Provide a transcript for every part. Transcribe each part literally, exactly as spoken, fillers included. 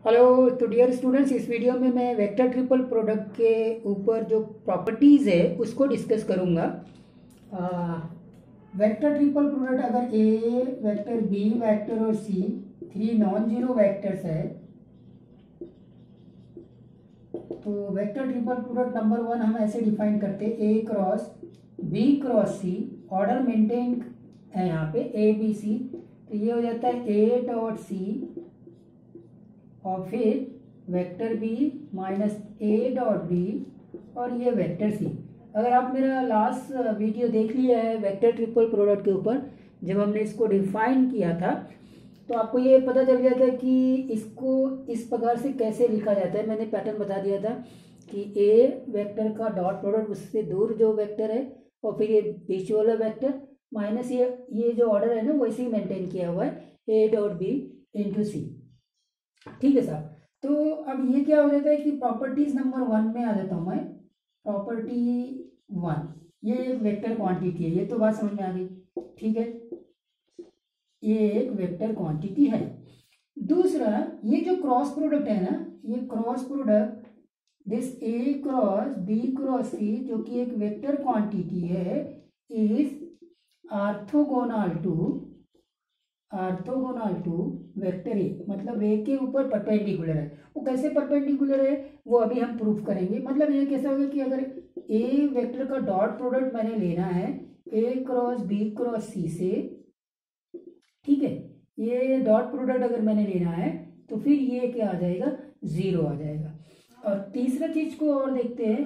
Hello तो dear students, इस video में मैं वेक्टर ट्रिपल प्रोडक्ट के ऊपर जो प्रॉपर्टीज़ है उसको डिस्कस करूँगा। वेक्टर ट्रिपल प्रोडक्ट अगर ए वेक्टर बी वेक्टर और C three non zero vectors है तो vector triple product number one हम ऐसे डिफाइन करते हैं, A cross B cross C. Order maintain है यहाँ पे ए बी सी, तो ये हो जाता है ए डॉट सी और फिर vector B minus A dot B और ये वेक्टर सी। अगर आप मेरा लास्ट वीडियो देख लिया है वेक्टर ट्रिपल प्रोडक्ट के ऊपर, जब हमने इसको डिफाइन किया था, तो आपको ये पता चल गया था कि इसको इस प्रकार से कैसे लिखा जाता है। मैंने पैटर्न बता दिया था कि ए वेक्टर का डॉट प्रोडक्ट उससे दूर जो वेक्टर है और फिर ये बीच वाला वेक्टर माइनस ये ये जो ऑर्डर है ना वैसे ही मेंटेन किया हुआ है, A dot B into C. ठीक है साहब। तो अब ये क्या हो जाता है कि प्रॉपर्टीज नंबर वन में आ जाता हूं मैं। प्रॉपर्टी वन, ये एक वेक्टर क्वांटिटी है, ये तो बात समझ में आ गई। ठीक है, ये एक वेक्टर क्वांटिटी है। दूसरा, ये जो क्रॉस प्रोडक्ट है ना, ये cross product this A cross B cross C जो कि एक वेक्टर क्वांटिटी है, is orthogonal to orthogonal to vector A, मतलब ए के ऊपर परपेंडिकुलर है। वो कैसे परपेंडिकुलर है वो अभी हम प्रूफ करेंगे। मतलब ये कैसा होगा कि अगर ए वेक्टर का डॉट प्रोडक्ट मैंने लेना है A cross B cross C से, ठीक है, ये डॉट प्रोडक्ट अगर मैंने लेना है तो फिर ये क्या आ जाएगा, जीरो आ जाएगा। और तीसरा चीज को और देखते हैं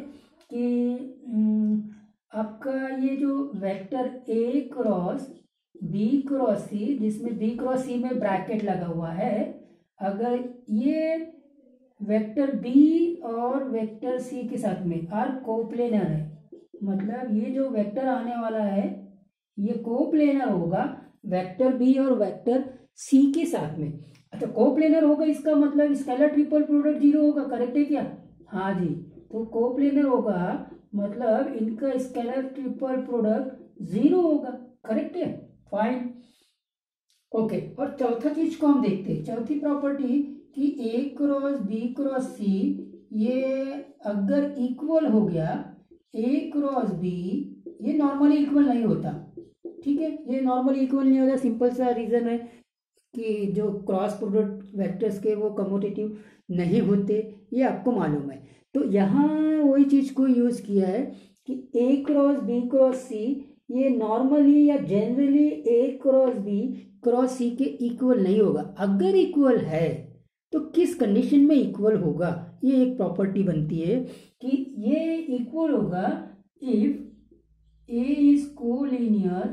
कि आपका ये जो vector A cross B cross C, जिसमें बी क्रॉस सी में ब्रैकेट लगा हुआ है, अगर ये वेक्टर बी और वेक्टर सी के साथ में आर कोप्लेनर है, मतलब ये जो वेक्टर आने वाला है ये कोप्लेनर होगा वेक्टर बी और वेक्टर सी के साथ में। अच्छा, कोप्लेनर होगा इसका मतलब स्केलर ट्रिपल प्रोडक्ट जीरो होगा, करेक्ट है क्या? हाँ जी, तो कोप्लेनर होगा मतलब इनका स्केलर ट्रिपल प्रोडक्ट जीरो होगा, करेक्ट है, फाइन, ओके। और चौथा चीज को हम देखते हैं, चौथी प्रॉपर्टी कि A cross B cross C ये अगर इक्वल हो गया ए क्रॉस बी, ये नॉर्मली इक्वल नहीं होता। ठीक है, ये नॉर्मली इक्वल नहीं होता, सिंपल सा रीजन है कि जो क्रॉस प्रोडक्ट वेक्टर्स के वो कम्यूटेटिव नहीं होते, ये आपको मालूम है। तो यहाँ वही चीज को यूज किया है कि A cross B cross C ये नॉर्मली या generally A cross B cross C के इक्वल नहीं होगा। अगर इक्वल है तो किस कंडीशन में इक्वल होगा, ये एक प्रॉपर्टी बनती है कि ये इक्वल होगा if A is collinear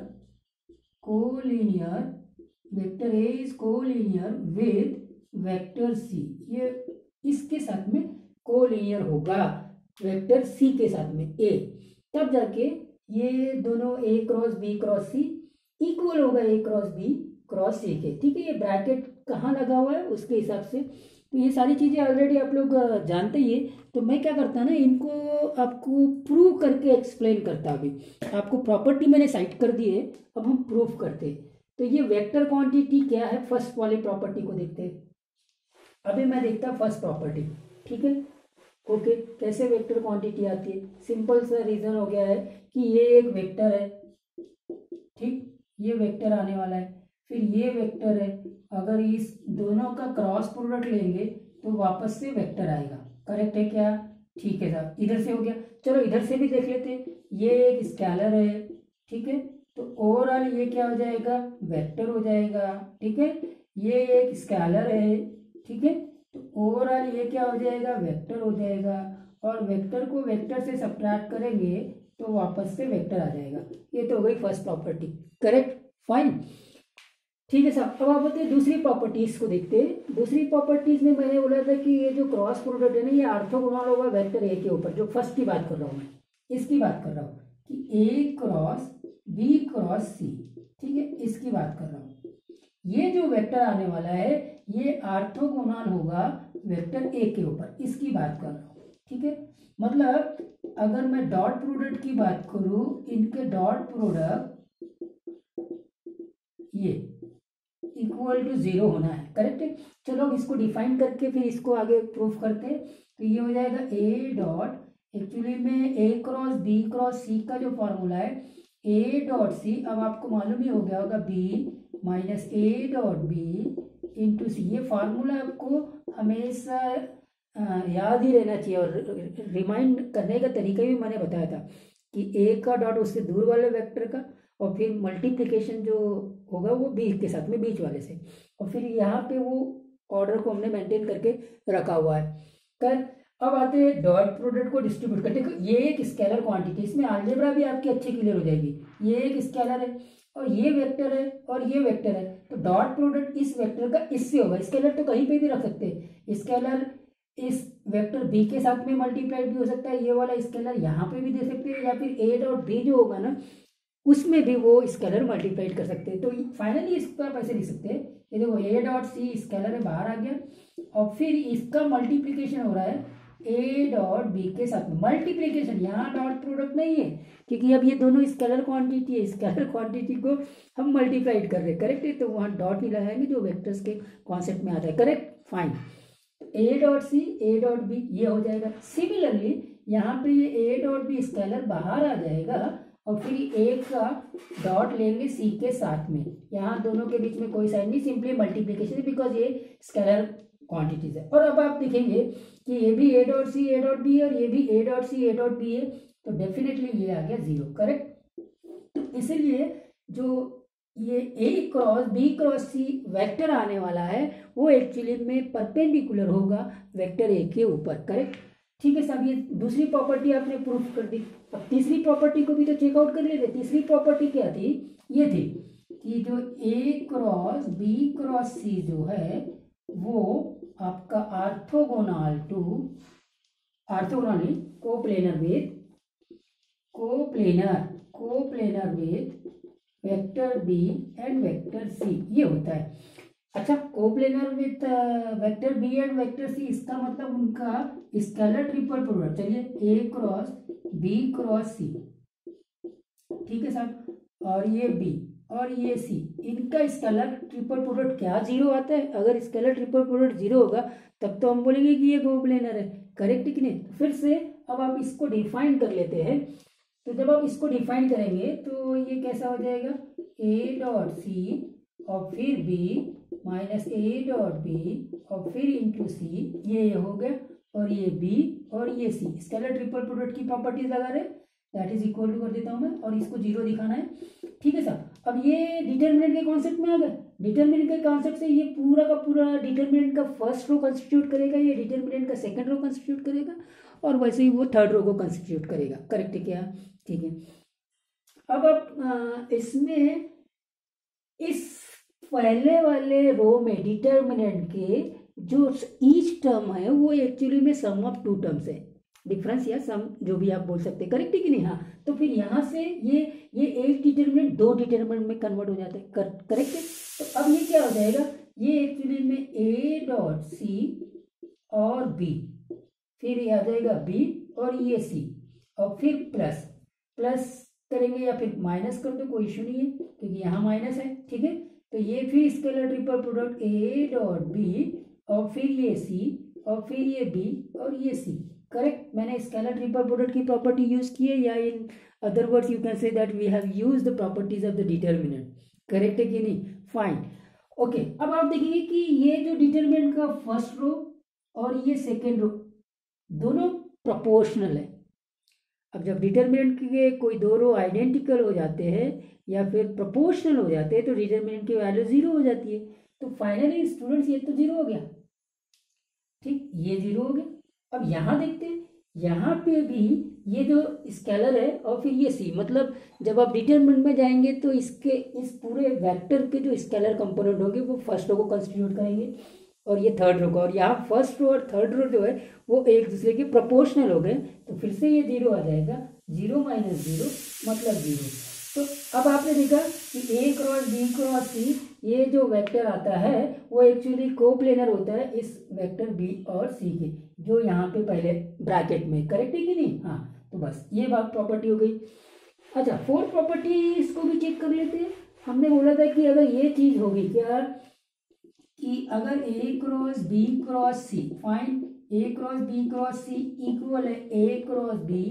collinear vector A is collinear with vector C, ये इसके साथ में कोलिनियर होगा वेक्टर सी के साथ में ए, तब जाके ये दोनों A cross B cross C equal होगा A cross B cross C के। ठीक है, ये ब्रैकेट कहाँ लगा हुआ है उसके हिसाब से। तो ये सारी चीजें ऑलरेडी आप लोग जानते ही है, तो मैं क्या करता ना, इनको आपको प्रूव करके एक्सप्लेन करता। अभी आपको प्रॉपर्टी मैंने साइट कर दी है, अब हम प्रूफ करते। तो ये वेक्टर क्वांटिटी क्या है, फर्स्ट वाली प्रॉपर्टी को देखते हैं। अभी मैं देखता फर्स्ट प्रॉपर्टी, ठीक है, ओके। कैसे वेक्टर क्वांटिटी आती है, सिंपल सा रीजन हो गया है कि ये एक वेक्टर है, ठीक, ये वेक्टर आने वाला है, फिर ये वेक्टर है, अगर इस दोनों का क्रॉस प्रोडक्ट लेंगे तो वापस से वेक्टर आएगा, करेक्ट है क्या? ठीक है साहब, इधर से हो गया। चलो इधर से भी देख लेते हैं, ये एक स्केलर है, ठीक है, तो ओवरऑल ये क्या हो जाएगा, वेक्टर हो जाएगा। ठीक है, ये एक स्केलर है, ठीक है, तो ओवरऑल ये क्या हो जाएगा, वेक्टर हो जाएगा। और वेक्टर को वेक्टर से सब्ट्रैक्ट करेंगे तो वापस से वेक्टर आ जाएगा। ये तो हो गई फर्स्ट प्रॉपर्टी, करेक्ट, फाइन, ठीक है साहब। अब आप बताइए दूसरी प्रॉपर्टीज को देखते हैं। दूसरी प्रॉपर्टीज में मैंने बोला था कि ये जो क्रॉस प्रोडक्ट है ना, ये ऑर्थोगोनल होगा वेक्टर ए के ऊपर, जो फर्स्ट की बात कर रहा हूँ मैं, इसकी बात कर रहा हूँ कि A cross B cross C, ठीक है, इसकी बात कर रहा हूँ। ये जो वेक्टर आने वाला है ये ऑर्थोगोनल होगा वेक्टर ए के ऊपर, इसकी बात कर रहा हूँ। ठीक है, मतलब अगर मैं डॉट प्रोडक्ट की बात करूं, इनके डॉट प्रोडक्ट ये इक्वल टू जीरो होना है, करेक्ट है। चलो अब इसको डिफाइन करके फिर इसको आगे प्रूफ करते हैं। तो ये हो जाएगा ए डॉट एक्चुअली में A cross B cross C का जो फॉर्मूला है ए डॉट सी, अब आपको मालूम ही हो गया होगा B minus A dot B into C. ये फार्मूला आपको हमेशा आ, याद ही रहना चाहिए, और रिमाइंड करने का तरीका भी मैंने बताया था कि ए का डॉट उससे दूर वाले वेक्टर का, और फिर मल्टीप्लिकेशन जो होगा वो बी के साथ में बीच वाले से, और फिर यहाँ पे वो ऑर्डर को हमने मेंटेन करके रखा हुआ है। कर अब आते हैं डॉट प्रोडक्ट को डिस्ट्रीब्यूट करते। देखो ये एक स्केलर क्वांटिटी, इसमें अलजेब्रा भी आपकी अच्छी क्लियर हो जाएगी। ये एक स्केलर है और ये वेक्टर है और ये वेक्टर है, तो डॉट प्रोडक्ट इस वेक्टर का इससे होगा। स्केलर तो कहीं पे भी रख सकते हैं, स्केलर इस वेक्टर बी के साथ में मल्टीप्लाइड भी हो सकता है, ये वाला स्केलर यहाँ पे भी दे सकते हैं, या फिर ए डॉट बी जो होगा ना उसमें भी वो स्केलर मल्टीप्लाइड कर सकते हैं। तो फाइनली इसको आप ऐसे लिख सकते हैं, ये देखो ए डॉट सी स्केलर है बाहर आ गया, और फिर इसका मल्टीप्लिकेशन हो रहा है ए डॉट बी के साथ में। मल्टीप्लिकेशन, यहाँ डॉट प्रोडक्ट नहीं है क्योंकि अब ये दोनों स्केलर क्वांटिटी है, स्केलर क्वांटिटी को हम मल्टीप्लाइड कर रहे हैं, करेक्ट है। तो वहाँ डॉट ही लगाएंगे जो वेक्टर्स के कॉन्सेप्ट में आता है, correct, fine. A dot C A dot B ये हो जाएगा। सिमिलरली यहाँ पे ये ए डॉट बी स्केलर बाहर आ जाएगा, और फिर एक का डॉट लेंगे सी के साथ में, यहाँ दोनों के बीच में कोई साइन नहीं, सिंपली मल्टीप्लिकेशन बिकॉज ये स्केलर क्वांटिटीज है। और अब आप देखेंगे कि ये भी A dot C A dot B है और ये भी A dot C A dot B है, तो डेफिनेटली ये आ गया जीरो, करेक्ट। तो इसीलिए जो ये A cross B cross C vector आने वाला है वो एक्चुअली में परपेंडिकुलर होगा वेक्टर ए के ऊपर, करेक्ट, ठीक है साहब। ये दूसरी प्रॉपर्टी आपने प्रूफ कर दी। अब तीसरी प्रॉपर्टी को भी तो चेकआउट कर लेते। तीसरी प्रॉपर्टी क्या थी, ये थी कि जो A cross B cross C जो है वो आपका orthogonal to orthogonally coplanar with coplanar coplanar with vector B and vector C, ये होता है। अच्छा, coplanar with vector B and vector C, इसका मतलब उनका स्केलर ट्रिपल प्रोडक्ट। चलिए A cross B cross C, ठीक है साहब, और ये बी और ये सी, इनका स्केलर ट्रिपल प्रोडक्ट क्या जीरो आता है। अगर स्केलर ट्रिपल प्रोडक्ट जीरो होगा तब तो हम बोलेंगे कि ये कोप्लेनर है, करेक्ट कि नहीं। फिर से अब आप इसको डिफाइन कर लेते हैं। तो जब आप इसको डिफाइन करेंगे तो ये कैसा हो जाएगा, ए डॉट सी और फिर B minus A dot B और फिर इंटू सी, ये हो गया, और ये बी और ये सी, स्केलर ट्रिपल प्रोडक्ट की प्रॉपर्टीज लगा रहे, दैट इज इक्वल टू कर देता हूँ मैं, और इसको जीरो दिखाना है, ठीक है सर। अब ये डिटर्मिनेंट के कॉन्सेप्ट में आ गए। डिटर्मिनेंट के कॉन्सेप्ट से ये पूरा का पूरा डिटर्मिनेंट का फर्स्ट रो कंस्टिट्यूट करेगा, ये डिटर्मिनेंट का सेकंड रो कंस्टिट्यूट करेगा, और वैसे ही वो थर्ड रो को कंस्टिट्यूट करेगा, करेक्ट है क्या, ठीक है। अब आप इसमें इस पहले वाले रो में डिटर्मिनेंट के जो ईच टर्म है वो एक्चुअली में सम ऑफ टू टर्म्स है, डिफरेंस या सम जो भी आप बोल सकते हैं, करेक्ट है कि नहीं। हाँ, तो फिर यहाँ से ये ये एक डिटर्मिनेंट दो डिटर्मिनेंट में कन्वर्ट हो जाता है, कर, करेक्ट है। तो अब ये क्या हो जाएगा, ये एक्चुअली में ए डॉट सी और बी, फिर ये आ जाएगा बी और ये सी, और फिर प्लस प्लस करेंगे या फिर माइनस कर दो, कोई इशू नहीं है क्योंकि यहाँ माइनस है, ठीक है। तो ये फिर scalar triple product A dot B और फिर ये सी और फिर ये बी और ये सी, करेक्ट। मैंने स्केलर ट्रिपल प्रोडक्ट की प्रॉपर्टी यूज की है, या in other words you can say that we have used the properties of the determinant, correct है कि नहीं, फाइन, ओके। अब आप देखिए कि ये जो डिटर्मिनेंट का फर्स्ट रो और ये सेकेंड रो दोनों प्रोपोर्शनल है। अब जब डिटर्मिनेंट के कोई दो रो आइडेंटिकल हो जाते हैं या फिर प्रोपोर्शनल हो जाते हैं तो डिटर्मिनेंट की वैल्यू जीरो हो जाती है। तो फाइनली स्टूडेंट्स ये तो जीरो हो गया, ठीक, ये जीरो हो गया। अब यहाँ देखते हैं, यहाँ पे भी ये जो स्केलर है और फिर ये सी, मतलब जब आप डिटरमिनेंट में जाएंगे तो इसके इस पूरे वेक्टर के जो स्केलर कंपोनेंट होंगे वो फर्स्ट रो को कंस्टिट्यूट करेंगे और ये थर्ड रो को, और यहाँ फर्स्ट रो और थर्ड रो जो है वो एक दूसरे के प्रोपोर्शनल हो गए, तो फिर से ये जीरो आ जाएगा, जीरो माइनस जीरो मतलब जीरो। तो अब आपने देखा कि A cross B cross C ये जो वेक्टर आता है वो एक्चुअली कोप्लेनर होता है इस वेक्टर बी और सी के, जो यहाँ पे पहले ब्रैकेट में, करेक्ट है कि नहीं। हाँ, तो बस ये बात प्रॉपर्टी हो गई। अच्छा, फोर्थ प्रॉपर्टी इसको भी चेक कर लेते हैं। हमने बोला था कि अगर ये चीज़ होगी क्या, कि अगर A cross B cross C, find A cross B cross C equal है A cross B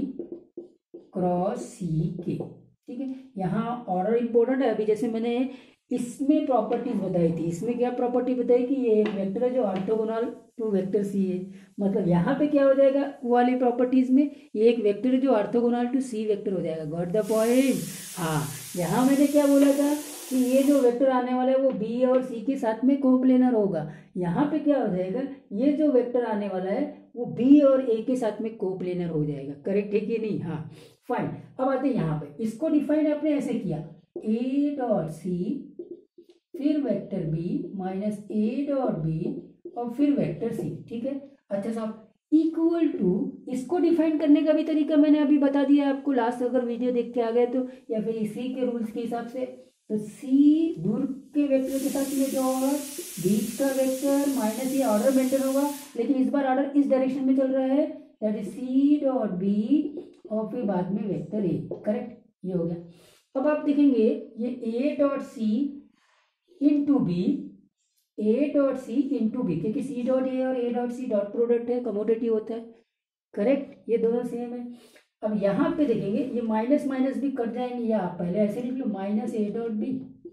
cross C के, ठीक है। यहाँ ऑर्डर इंपॉर्टेंट है। अभी जैसे मैंने इसमें प्रॉपर्टीज बताई थी, इसमें क्या प्रॉपर्टी बताई कि ये एक वेक्टर है जो ऑर्थोगोनल टू वेक्टर सी है, मतलब यहाँ पे क्या हो जाएगा वो वाली प्रॉपर्टीज में, ये एक वेक्टर है जो ऑर्थोगोनल टू सी वेक्टर हो जाएगा। Got the point. हाँ, यहाँ मैंने क्या बोला था कि ये जो वेक्टर आने वाला है वो बी और सी के साथ में कोप्लेनर होगा। यहाँ पे क्या हो जाएगा, ये जो वेक्टर आने वाला है वो बी और ए के साथ में कोप्लेनर हो जाएगा। करेक्ट है कि नहीं? हाँ, फाइन। अब आते हैं यहाँ पे, इसको डिफाइन आपने ऐसे किया, ए डॉट सी फिर vector B minus A dot B और फिर वेक्टर सी, ठीक है। अच्छा साहब, इक्वल टू, इसको डिफाइन करने का भी तरीका मैंने अभी बता दिया आपको लास्ट, अगर वीडियो देख के आ गए तो, या फिर इसी के रूल्स के हिसाब से। तो सी दूर के वेक्टर के साथ में जो होगा बीच का वेक्टर माइनस ये ऑर्डर मेंटेन होगा, लेकिन इस बार ऑर्डर इस डायरेक्शन में चल रहा है, that is C dot B और फिर बाद में वेक्टर ए। करेक्ट, ये हो गया। अब आप देखेंगे ये A dot C into B, A dot C into B, क्योंकि सी डॉट ए और A dot C dot product है, कमोडेटिव होता है। करेक्ट, ये दोनों सेम है। अब यहाँ पे देखेंगे ये माइनस माइनस भी कट जाएंगे, या आप पहले ऐसे लिख लो, minus A dot B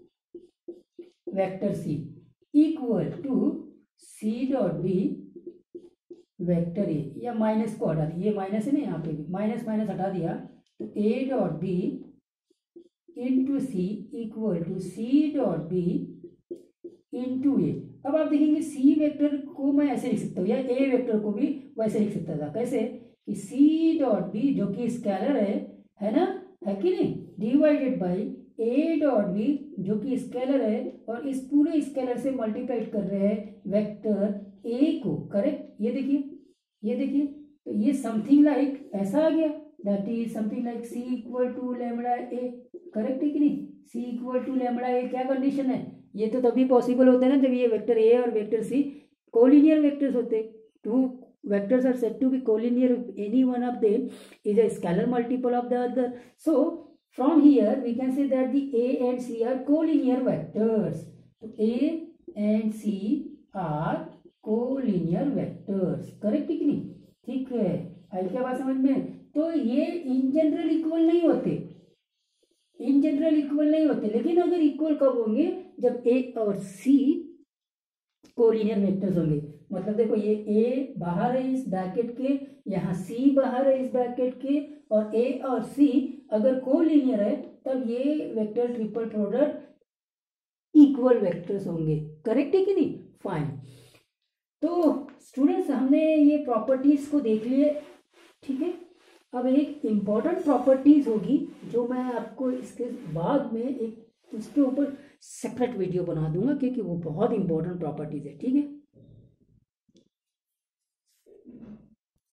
vector C equal to C dot B vector A, या माइनस को हटा दिया, ये माइनस है ना, यहाँ पे भी माइनस माइनस हटा दिया, तो A dot B into C equal to C dot B into A. अब आप देखेंगे सी वेक्टर को मैं ऐसे लिख सकता हूँ, या ए वेक्टर को भी वैसे लिख सकता था। कैसे कि सी डॉट बी जो कि स्केलर है है ना, है कि नहीं, divided by A dot B जो कि स्केलर है, और इस पूरे स्केलर से मल्टीप्लाइड कर रहे हैं वेक्टर ए को। करेक्ट, ये देखिए, ये देखिए, तो ये समथिंग लाइक ऐसा आ गया, that is something like C equal to lambda A. Correct है कि नहीं? C equal to lambda A क्या कंडीशन है? ये तो तभी पॉसिबल होता है ना जब ये वेक्टर ए और वेक्टर सी कोलिनियर वेक्टर्स होते। Two vectors are said to be collinear if any one of them is a scalar multiple of the other. So from here we can say that the A and C are collinear vectors. So A and C are collinear vectors. Correct है कि नहीं? ठीक है, आई क्या बात समझ में? तो ये इन जनरल इक्वल नहीं होते, इन जनरल इक्वल नहीं होते, लेकिन अगर इक्वल कब होंगे? जब A और C कोलिनियर वेक्टर्स होंगे। मतलब देखो ये A बाहर है इस ब्रैकेट के, यहाँ C बाहर है इस ब्रैकेट के, और A और C अगर कोलिनियर है तब ये vector triple product equal vectors होंगे। करेक्ट है कि नहीं? फाइन। तो स्टूडेंट्स हमने ये प्रॉपर्टीज को देख लिए, ठीक है। अब एक इम्पॉर्टेंट प्रॉपर्टीज होगी जो मैं आपको इसके बाद में एक उसके ऊपर सेपरेट वीडियो बना दूंगा, क्योंकि वो बहुत इंपॉर्टेंट प्रॉपर्टीज है, ठीक है।